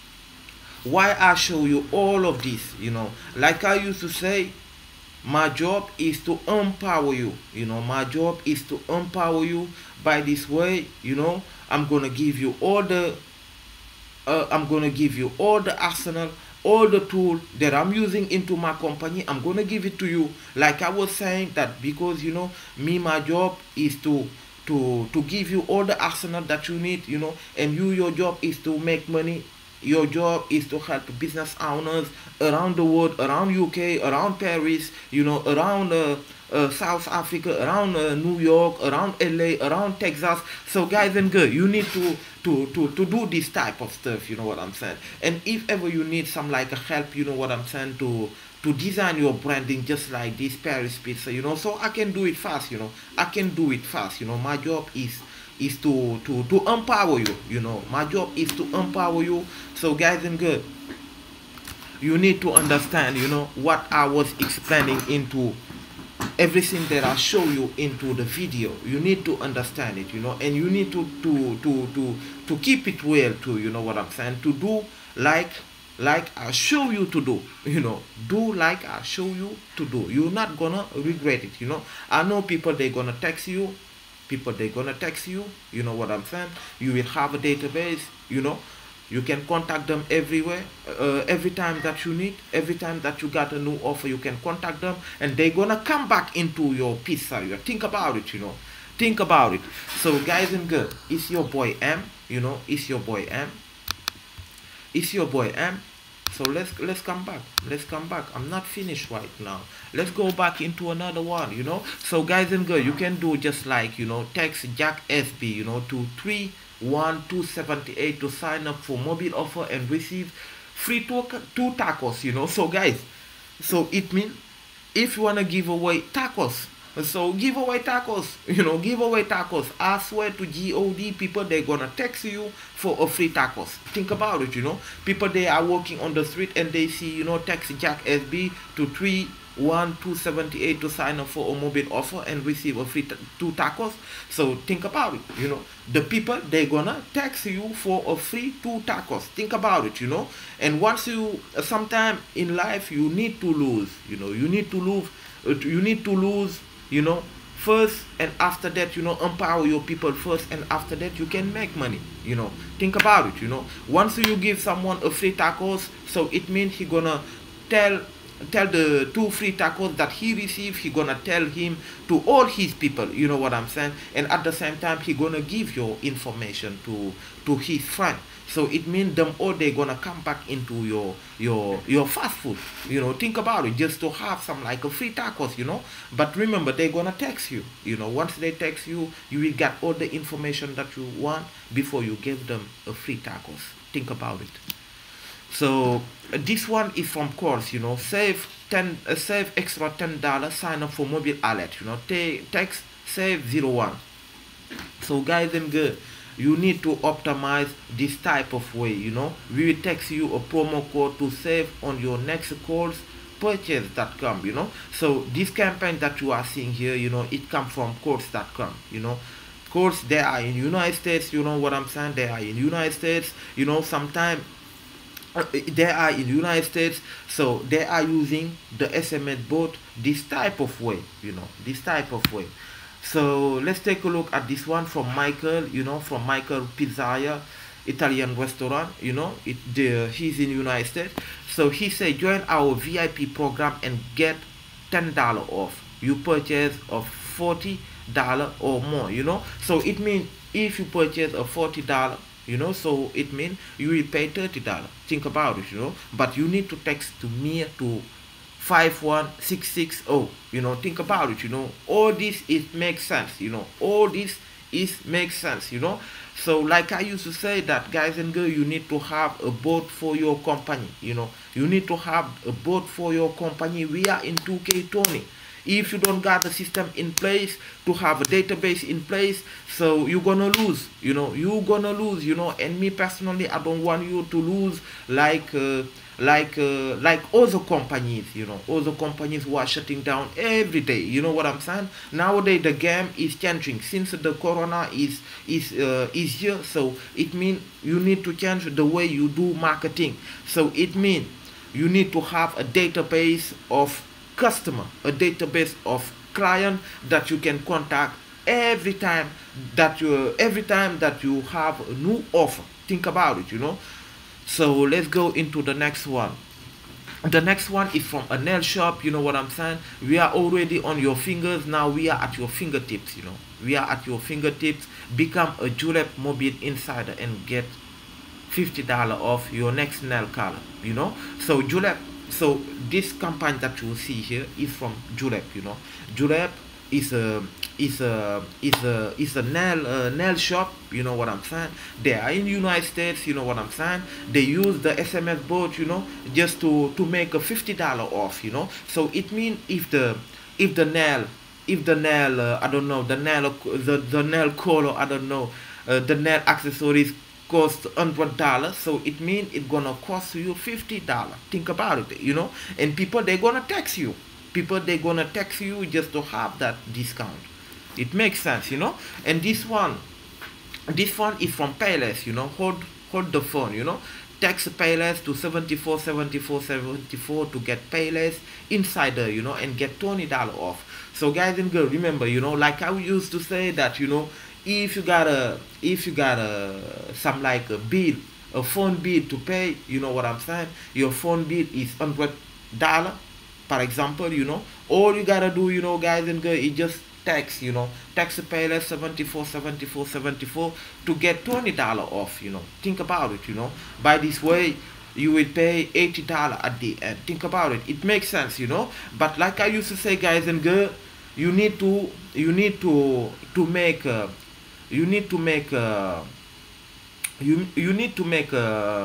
why I show you all of this, you know. Like I used to say, my job is to empower you, you know. My job is to empower you by this way, you know. I'm gonna give you all the uh, I'm gonna give you all the arsenal, all the tool that I'm using into my company. I'm gonna give it to you. Like I was saying that, because you know me, my job is to to to give you all the arsenal that you need, you know. And you, your job is to make money. Your job is to help business owners around the world, around U K, around Paris, you know, around uh, uh, South Africa, around uh, New York, around L A, around Texas. So guys and girls, you need to to to to do this type of stuff, you know what I'm saying. And if ever you need some like a help, you know what I'm saying, to to design your branding just like this Paris pizza, you know, so I can do it fast, you know. I can do it fast, you know. My job is is to to to empower you, you know. My job is to empower you. So guys and girls, you need to understand, you know, what I was explaining into everything that I show you into the video. You need to understand it, you know, and you need to to to to to keep it well too, you know what I'm saying, to do like like I show you to do, you know. Do like I show you to do. You're not gonna regret it, you know. I know people, they gonna text you, people they gonna text you, you know what I'm saying. You will have a database, you know. You can contact them everywhere, uh, every time that you need, every time that you got a new offer, you can contact them, and they're gonna come back into your pizzeria. Think about it, you know. Think about it. So guys and girls, it's your boy M, you know. It's your boy M. It's your boy M. So let's let's come back. Let's come back. I'm not finished right now. Let's go back into another one, you know. So guys and girls, you can do just like, you know, text Jack S B, you know, to three one two seven eight to sign up for mobile offer and receive free two, two tacos, you know. So guys, so it means if you wanna give away tacos, so give away tacos, you know, give away tacos. I swear to God, people, they're gonna text you for a free tacos. Think about it, you know. People, they are walking on the street and they see, you know, text Jack S B to three one two seven eight to sign up for a mobile offer and receive a free two tacos. So think about it, you know. The people, they're gonna text you for a free two tacos. Think about it, you know. And once you, uh, sometime in life, you need to lose, you know. You need to lose, uh, you need to lose, you know, first, and after that, you know, empower your people first, and after that you can make money, you know. Think about it, you know. Once you give someone a free tacos, so it means he gonna tell tell the two free tacos that he received, he gonna tell him to all his people, you know what I'm saying. And at the same time, he gonna give your information to to his friend. So it means them all, they gonna come back into your your your fast food, you know. Think about it, just to have some like a free tacos, you know. But remember, they're gonna text you, you know. Once they text you, you will get all the information that you want before you give them a free tacos. Think about it. So uh, this one is from course, you know. Save ten, uh, save extra ten dollars. Sign up for mobile alert, you know. Te text save zero one. So guys and girls, you need to optimize this type of way, you know. We will text you a promo code to save on your next course purchase dot com, you know. So this campaign that you are seeing here, you know, it comes from course dot com, you know. Course, they are in United States, you know what I'm saying. They are in United States, you know. Sometimes uh, they are in United States, so they are using the S M S bot this type of way, you know, this type of way. So let's take a look at this one from Michael, you know, from Michael Pizzeria, Italian restaurant, you know. It the he's in United States. So he said, join our V I P program and get ten dollars off you purchase of forty dollars or more, you know. So it means if you purchase a forty dollars, you know, so it means you will pay thirty dollars. Think about it, you know. But you need to text to me to five one six six zero, you know. Think about it, you know. All this is makes sense, you know. All this is makes sense, you know. So like I used to say that, guys and girls, you need to have a boat for your company, you know. You need to have a boat for your company. We are in two K twenty. If you don't got the system in place to have a database in place, so you're gonna lose, you know. You're gonna lose, you know. And me personally, I don't want you to lose like uh, like uh, like other companies, you know. Other companies who are shutting down every day, you know what I'm saying. Nowadays the game is changing since the corona is is uh, is here. So it means you need to change the way you do marketing. So it means you need to have a database of customer, a database of client that you can contact every time that you every time that you have a new offer. Think about it, you know. So let's go into the next one. The next one is from a nail shop, you know what I'm saying. We are already on your fingers, now we are at your fingertips, you know. We are at your fingertips. Become a Julep Mobile Insider and get fifty dollars off your next nail color, you know. So Julep, so this campaign that you see here is from Julep, you know. Julep, is a is a is a is a nail uh, nail shop. You know what I'm saying? They are in United States. You know what I'm saying? They use the S M S board, you know, just to to make a fifty dollar off. You know, so it means if the if the nail if the nail uh, I don't know the nail the the nail color I don't know uh, the nail accessories cost hundred dollars, so it means it's gonna cost you fifty dollars. Think about it, you know. And people they're gonna text you. People they're gonna text you just to have that discount. It makes sense, you know. And this one, this one is from Payless, you know. Hold hold the phone, you know. Text Payless to seventy-four seventy-four seventy-four to get Payless Insider, you know, and get twenty dollars off. So guys and girls, remember, you know, like I used to say that, you know, if you got a if you got a some like a bill, a phone bill to pay, you know what I'm saying, your phone bill is hundred dollar, for example, you know, all you gotta do, you know, guys and girls, is just text, you know, text Payless seventy-four seventy-four seventy-four to get twenty dollar off, you know. Think about it, you know. By this way you will pay eighty dollar at the end. Think about it. It makes sense, you know. But like I used to say, guys and girls, you need to you need to to make uh, you need to make uh, you you need to make uh,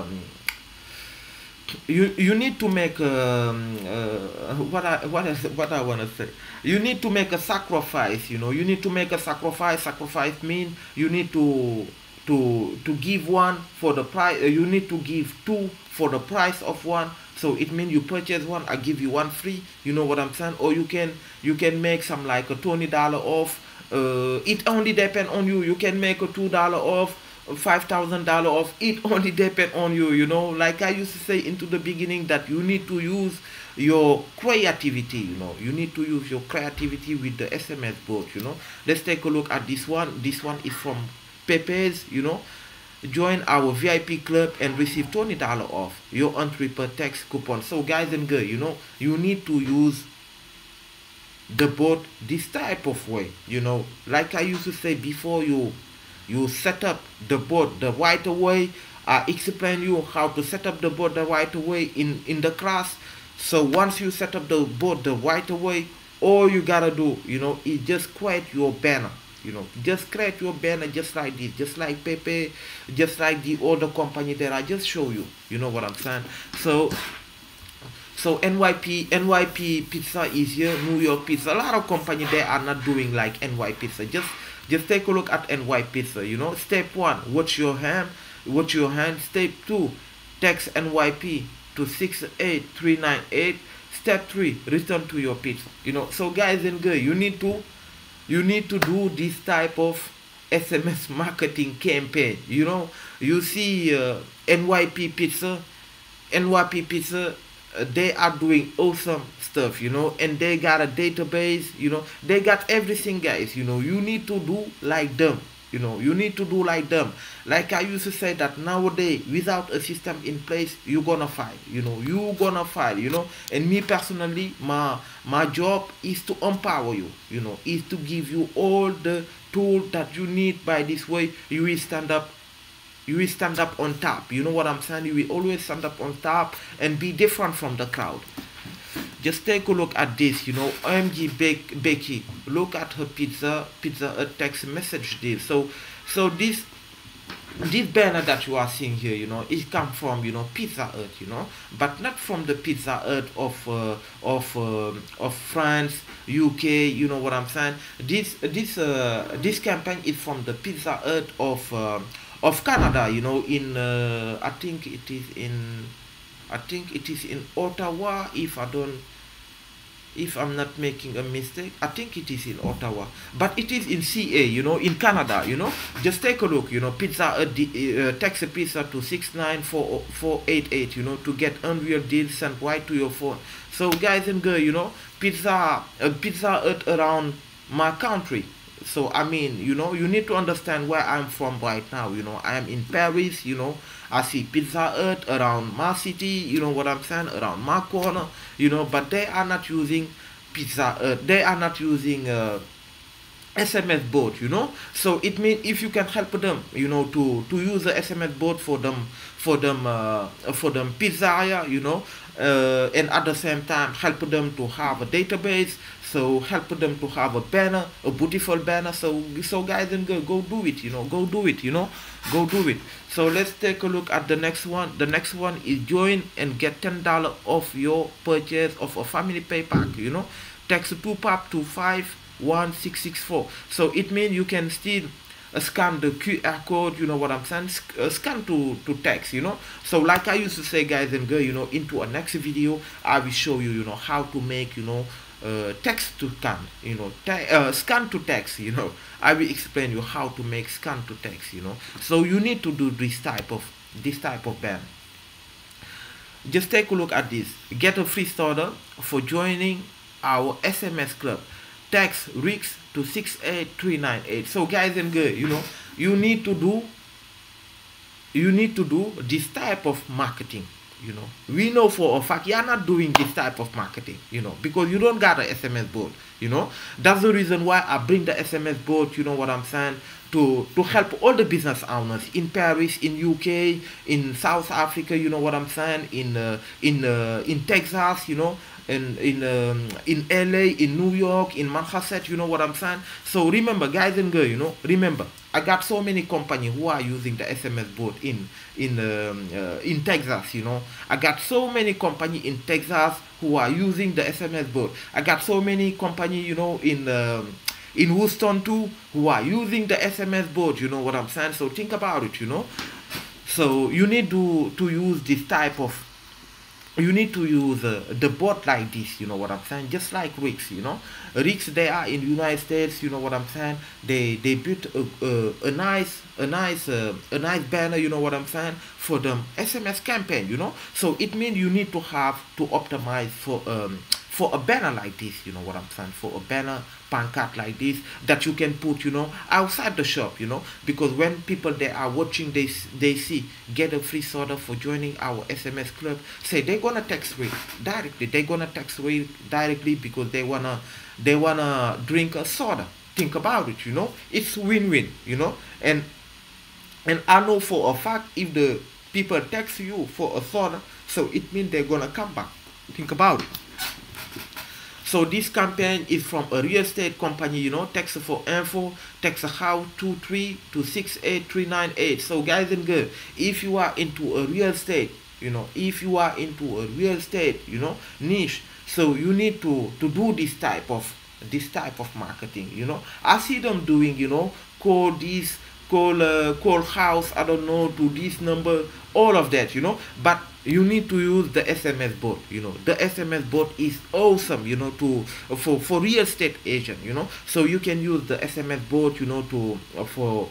you you need to make um, uh, what I what I what I want to say. You need to make a sacrifice. You know, you need to make a sacrifice. Sacrifice means you need to to to give one for the price. Uh, you need to give two for the price of one. So it means you purchase one, I give you one free. You know what I'm saying? Or you can you can make some like a twenty dollar off. Uh, it only depends on you. You can make a two dollar off, five thousand dollar off. It only depends on you. You know, like I used to say into the beginning, that you need to use your creativity. You know, you need to use your creativity with the S M S board. You know, let's take a look at this one. This one is from Pepe's. You know. Join our V I P club and receive twenty dollar off your entry per text coupon. So guys and girls, you know, you need to use the bot this type of way, you know. Like I used to say, before you you set up the bot the right way, I explain you how to set up the bot the right way in in the class. So once you set up the bot the right way, all you gotta do, you know, is just create your banner. You know, just create your banner just like this, just like Pepe, just like the other company that I just show you. You know what I'm saying? So, so N Y P, N Y P Pizza is here, New York Pizza. A lot of companies they are not doing like N Y Pizza. Just, just take a look at N Y Pizza. You know, step one, watch your hand, watch your hand. Step two, text N Y P to six eight three nine eight. Step three, return to your pizza. You know, so guys and girls, you need to. You need to do this type of S M S marketing campaign. You know, you see uh, N Y P Pizza, N Y P Pizza, uh, they are doing awesome stuff, you know, and they got a database, you know, they got everything, guys. You know, you need to do like them. You know, you need to do like them. Like I used to say that nowadays, without a system in place, you're gonna fail. You know, you're gonna fail. You know, and me personally, my my job is to empower you. You know, is to give you all the tools that you need. By this way, you will stand up. You will stand up on top. You know what I'm saying? You will always stand up on top and be different from the crowd. Just take a look at this, you know, O M G Bake, Becky, look at her pizza, pizza a text message deal. So, so this, this banner that you are seeing here, you know, it come from, you know, Pizza Hut, you know, but not from the Pizza Hut of, uh, of, uh, of France, U K, you know what I'm saying? This, this, uh, this campaign is from the Pizza Hut of, uh, of Canada, you know, in, uh, I think it is in, I think it is in Ottawa, if I don't, if I'm not making a mistake. I think it is in Ottawa, but it is in C A, you know, in Canada, you know. Just take a look, you know, pizza, uh, uh, text a pizza to six nine four four eight eight, you know, to get unreal deals sent right to your phone. So guys and girls, you know, pizza, uh, pizza Hut around my country. So I mean, you know, you need to understand where I'm from right now. You know, I am in Paris, you know. I see Pizza Hut around my city, you know what I'm saying, around my corner, you know, but they are not using Pizza Hut, they are not using uh, S M S board, you know. So it means if you can help them, you know, to to use the S M S board for them, for them, uh, for them pizzeria, you know, uh, and at the same time help them to have a database. So help them to have a banner, a beautiful banner. So so guys and girls, go do it, you know, go do it, you know, go do it. So let's take a look at the next one. The next one is join and get ten dollars off your purchase of a family pay pack, you know. Text two pap to five one six six four. So it means you can still uh, scan the Q R code, you know what I'm saying, Sc uh, scan to, to text, you know. So like I used to say, guys and girls, you know, into a next video, I will show you, you know, how to make, you know, uh, text to scan, you know, uh, scan to text, you know. I will explain you how to make scan to text, you know. So you need to do this type of, this type of band. Just take a look at this. Get a free starter for joining our S M S club. Text Rix to six eight three nine eight. So guys and girls, you know, you need to do you need to do this type of marketing, you know. We know for a fact you're not doing this type of marketing, you know, because you don't got an S M S board, you know. That's the reason why I bring the S M S board, you know what I'm saying, to to help all the business owners in Paris, in U K, in South Africa, you know what I'm saying, in uh, in uh, in Texas, you know, in in um, in L A, in New York, in Manhattan, you know what I'm saying. So remember, guys and girls, you know, remember, I got so many companies who are using the S M S board in in um, uh, in Texas, you know. I got so many companies in Texas who are using the S M S board. I got so many companies, you know, in um, in Houston too, who are using the S M S board, you know what I'm saying. So think about it, you know. So you need to to use this type of you need to use uh, the bot like this, you know what I'm saying, just like Rix, you know. Rix, they are in the United States, you know what I'm saying. They they built a, a, a nice a nice uh, a nice banner, you know what I'm saying, for the S M S campaign, you know. So it means you need to have to optimize for um for a banner like this, you know what I'm saying, for a banner pancart like this that you can put, you know, outside the shop, you know, because when people they are watching, they they see get a free soda for joining our S M S club, say they're gonna text Rix directly. They're gonna text Rix directly because they wanna they wanna drink a soda. Think about it, you know, it's win-win, you know. And and I know for a fact if the people text you for a soda, so it means they're gonna come back. Think about it. So this campaign is from a real estate company, you know. Text for info, text how two three to six eight three nine eight. So guys and girls, if you are into a real estate, you know, if you are into a real estate, you know, niche, so you need to to do this type of this type of marketing, you know. I see them doing, you know, call this, call uh, call house, I don't know, to this number, all of that, you know. But you need to use the S M S bot, you know. The S M S bot is awesome, you know, to for for real estate agent, you know. So you can use the S M S bot, you know, to uh, for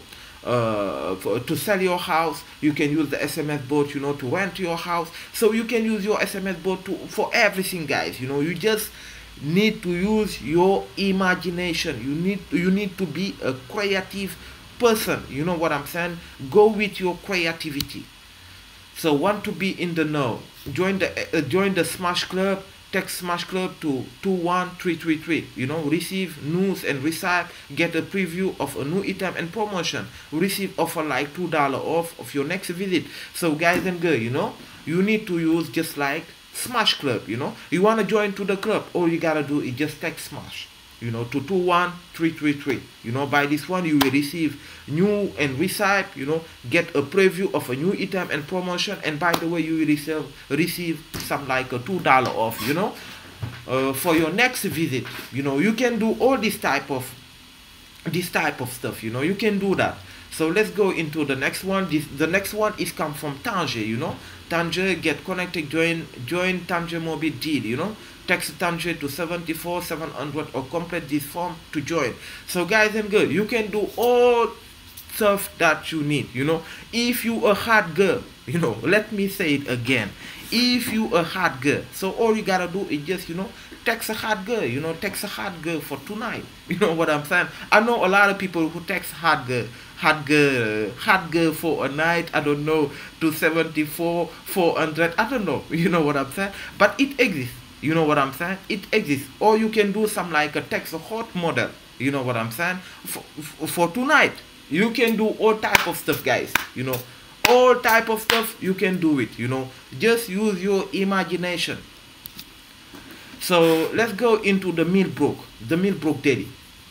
uh for, to sell your house. You can use the S M S bot, you know, to rent your house. So you can use your S M S bot to for everything, guys, you know. You just need to use your imagination. You need you need to be a creative person, you know what I'm saying. Go with your creativity. So want to be in the know, join the uh, join the Smash Club. Text Smash Club to two one three three three, you know. Receive news and receive, get a preview of a new item and promotion, receive offer like two dollars off of your next visit. So guys and girls, you know, you need to use just like Smash Club, you know. You want to join to the club, all you gotta do is just text Smash, you know, to two one three three three, you know. By this one you will receive new and receive, you know, get a preview of a new item and promotion, and by the way you will receive receive some like a two dollar off, you know, uh, for your next visit, you know. You can do all this type of this type of stuff, you know. You can do that. So let's go into the next one. This the next one is come from Tanger, you know. Tanger, get connected, join join Tanger mobile deal, you know. Text Tanger to seven four seven hundred or complete this form to join. So guys and girls, you can do all stuff that you need, you know. If you a hot girl, you know, let me say it again, if you a hot girl, so all you gotta do is just, you know, text a hot girl, you know, text a hot girl for tonight, you know what I'm saying. I know a lot of people who text hot girl hot girl hot girl for a night, I don't know, to seventy-four four hundred, I don't know, you know what I'm saying. But it exists, you know what I'm saying, it exists. Or you can do some like a text a hot model, you know what I'm saying, for, for tonight. You can do all type of stuff, guys, you know, all type of stuff. You can do it, you know. Just use your imagination. So let's go into the Millbrook, the Millbrook Daily.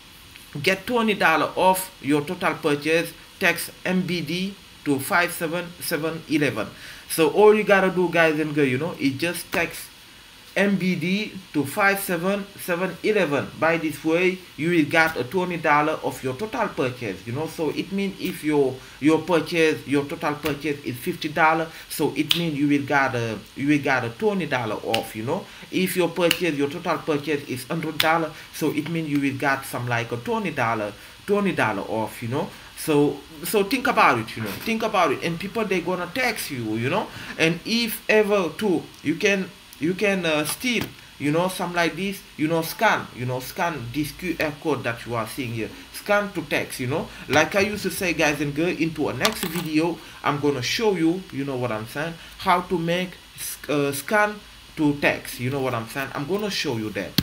Get twenty dollars off your total purchase. Text M B D to five seven seven one one. So all you gotta do, guys and girls, you know, is just text M B D to five seven seven one one. By this way, you will get a twenty dollars of your total purchase, you know. So it means if your your purchase, your total purchase is fifty dollars, so it means you will get a you will get a twenty dollars off, you know. If your purchase, your total purchase is one hundred dollars, so it means you will get some like a twenty dollars twenty dollars off, you know. So so think about it, you know. Think about it, and people, they gonna text you, you know. And if ever too, you can you can uh, steal, you know, some like this, you know, scan, you know, scan this Q R code that you are seeing here, scan to text, you know. Like I used to say, guys and girls, into a next video, I'm gonna show you, you know what I'm saying, how to make uh, scan to text, you know what I'm saying. I'm gonna show you that.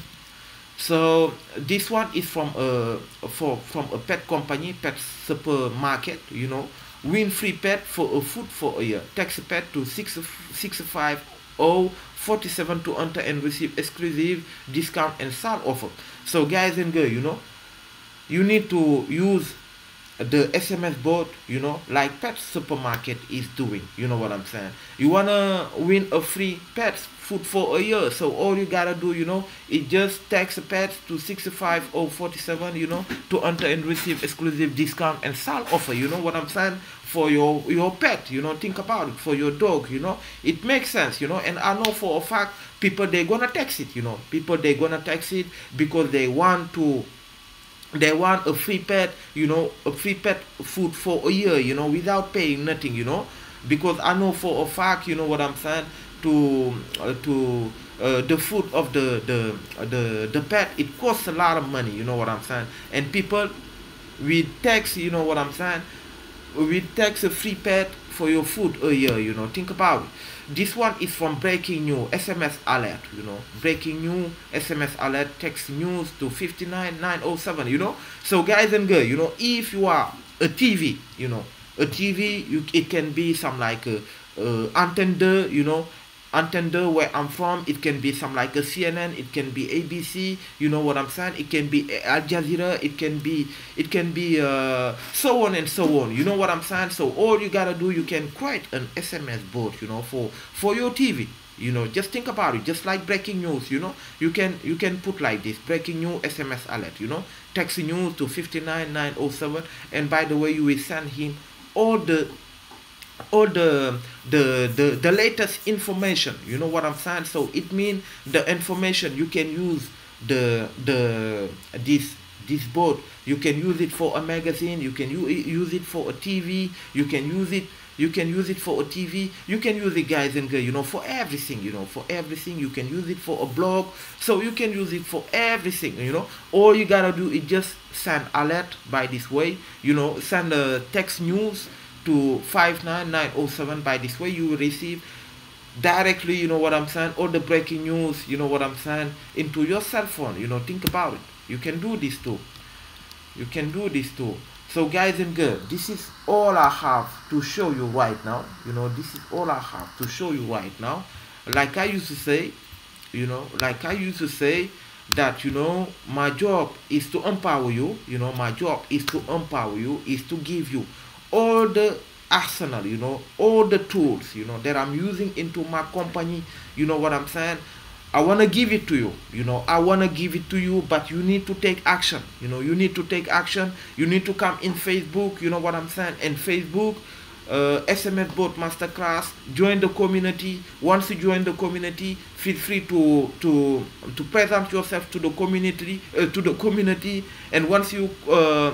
So this one is from a for from a pet company, pet supermarket, you know. Win free pet for a food for a year. Text pet to six six five zero four seven to enter and receive exclusive discount and sale offer. So guys and girls, you know, you need to use the S M S bot, you know, like pet supermarket is doing, you know what I'm saying. You wanna win a free pet food for a year, so all you gotta do, you know, is just text pets to six five zero four seven, you know, to enter and receive exclusive discount and sale offer, you know what I'm saying, for your your pet, you know. Think about it, for your dog, you know. It makes sense, you know. And I know for a fact people, they gonna text it, you know. People, they gonna text it because they want to they want a free pet, you know, a free pet food for a year, you know, without paying nothing, you know. Because I know for a fact, you know what I'm saying, to uh, to uh, the food of the the the the pet, it costs a lot of money, you know what I'm saying. And people with tax, you know what I'm saying, with tax a free pet for your food a year, you know. Think about it. This one is from breaking news, S M S alert, you know. Breaking news, S M S alert, text news to five nine nine zero seven, you know. So guys and girls, you know, if you are a T V, you know, a T V, you, it can be some like a, a antenne, you know, antenne where I'm from. It can be some like a C N N, it can be A B C, you know what I'm saying. It can be Al Jazeera, it can be it can be uh, so on and so on, you know what I'm saying. So all you gotta do, you can create an S M S bot, you know, for for your T V, you know. Just think about it, just like breaking news, you know. You can you can put like this, breaking news S M S alert, you know, text news to five nine nine zero seven, and by the way, you will send him all the all the the the the latest information, you know what I'm saying. So it means the information you can use the the this this board, you can use it for a magazine, you can use it for a T V, you can use it you can use it for a T V, you can use it, guys and girls, you know, for everything, you know, for everything. You can use it for a blog, so you can use it for everything, you know. All you gotta do is just send alert by this way, you know, send a text news to five nine nine zero seven. By this way, you will receive directly, you know what I'm saying, all the breaking news, you know what I'm saying, into your cell phone, you know. Think about it. You can do this too. You can do this too. So guys and girls, this is all I have to show you right now, you know. This is all I have to show you right now. Like I used to say, you know, like I used to say that, you know, my job is to empower you, you know. My job is to empower you, is to give you all the arsenal, you know, all the tools, you know, that I'm using into my company, you know what I'm saying. I want to give it to you, you know, I want to give it to you, but you need to take action, you know. You need to take action. You need to come in Facebook, you know what I'm saying, and Facebook, uh, S M S bot masterclass, join the community. Once you join the community, feel free to to to present yourself to the community, uh, to the community, and once you uh,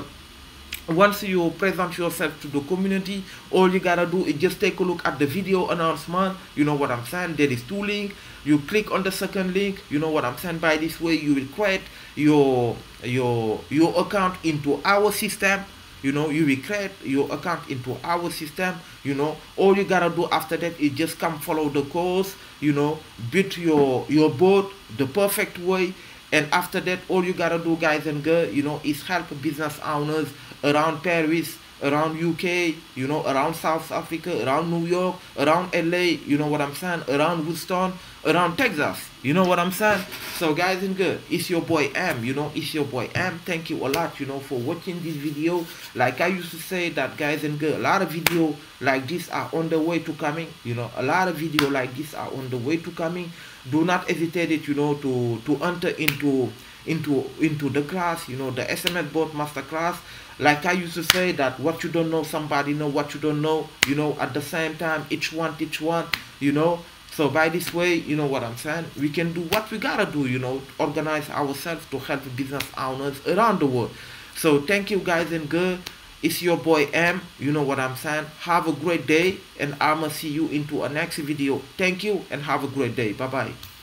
once you present yourself to the community, all you gotta do is just take a look at the video announcement, you know what I'm saying. There is two links. You click on the second link, you know what I'm saying. By this way, you will create your your your account into our system, you know. You will create your account into our system, you know. All you gotta do after that is just come follow the course, you know, build your your boat the perfect way. And after that, all you gotta do, guys and girls, you know, is help business owners around Paris, around U K, you know, around South Africa, around New York, around L A, you know what I'm saying, around Houston, around Texas, you know what I'm saying. So guys and girls, it's your boy M, you know, it's your boy M. Thank you a lot, you know, for watching this video. Like I used to say that, guys and girls, a lot of video like this are on the way to coming, you know, a lot of video like this are on the way to coming. Do not hesitate it, you know, to to enter into into into the class, you know, the S M S bot masterclass. Like I used to say that what you don't know, somebody know what you don't know, you know, at the same time, each one each one, you know. So by this way, you know what I'm saying, we can do what we gotta do, you know, organize ourselves to help business owners around the world. So thank you guys and girls. It's your boy M, you know what I'm saying. Have a great day, and I'ma see you into a next video. Thank you and have a great day. Bye bye.